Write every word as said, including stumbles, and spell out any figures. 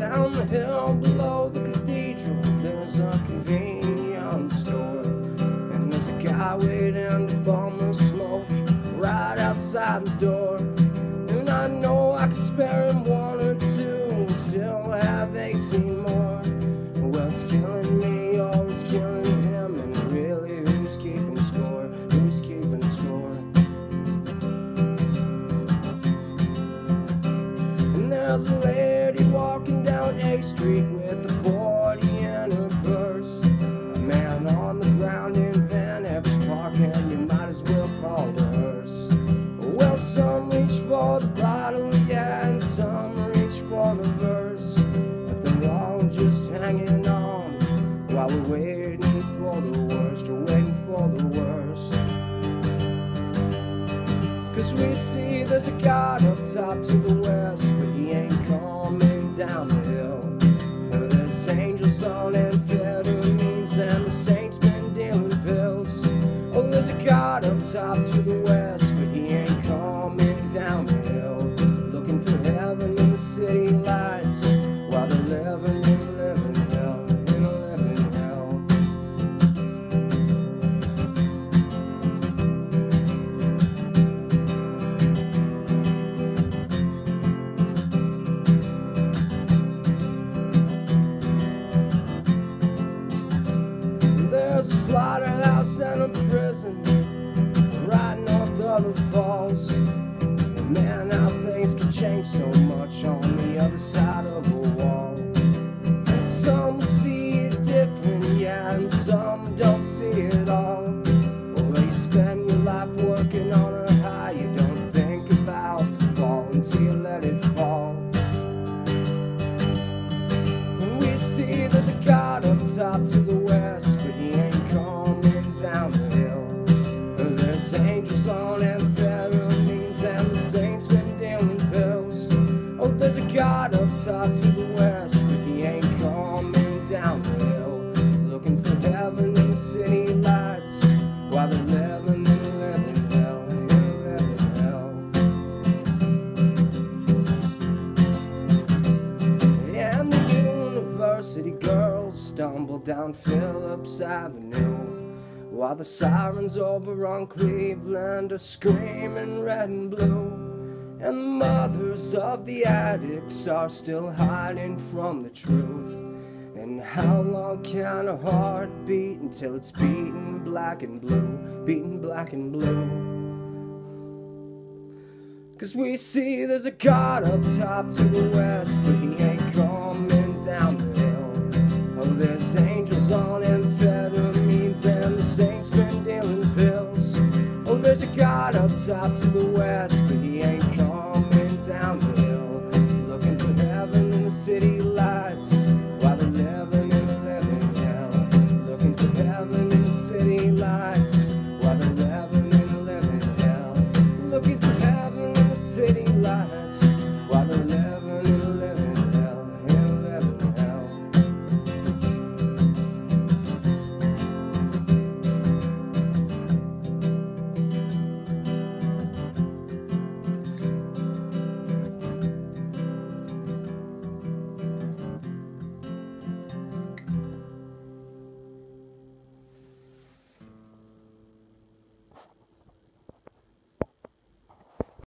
Down the hill below the cathedral, there's a convenience store, and there's a guy waiting to bum the smoke right outside the door. And I know I could spare him one or two and still have eighteen more. Well, it's killing me or it's killing him, and really, who's keeping score? Who's keeping score? And there's a lady walking down A Street with a forty in her purse. A man on the ground in Van Evers Park, and you might as well call the hearse. Well, some reach for the bottle, yeah, and some reach for the verse, but they're all just hanging on while we're waiting for the worst, we're waiting for the worst. Cause we see there's a God up top to the west, but he ain't coming down the hill. There's angels on amphetamines, and the saints been dealing pills. Oh, there's a God up top to the west, but he ain't coming down the hill. Looking for heaven in the city lights, while they're living in living hell, in a living hell. There's a slaughterhouse and a prison right north of the falls. And man, how things can change so much on the other side of a wall. And some see it different, yeah, and some don't see it all. Well, you spend your life working on a high, you don't think about the fall until you let it fall. And we see there's a God up top to the west, but he ain't coming down the hill. There's angels on amphetamines, and the saints been dealing pills. Oh, there's a God up top to the west, but he ain't coming down the hill. Looking for heaven in the city lights, while they're living in a living hell, in a living hell. And the university girls stumble down Phillips Avenue, while the sirens over on Cleveland are screaming red and blue. And the mothers of the addicts are still hiding from the truth. And how long can a heart beat until it's beating black and blue, beating black and blue? Cause we see there's a God up top to the west, but he ain't coming down the hill. Oh, there's angels on amphetamines, and the saints been dealing pills. Oh, there's a God up top to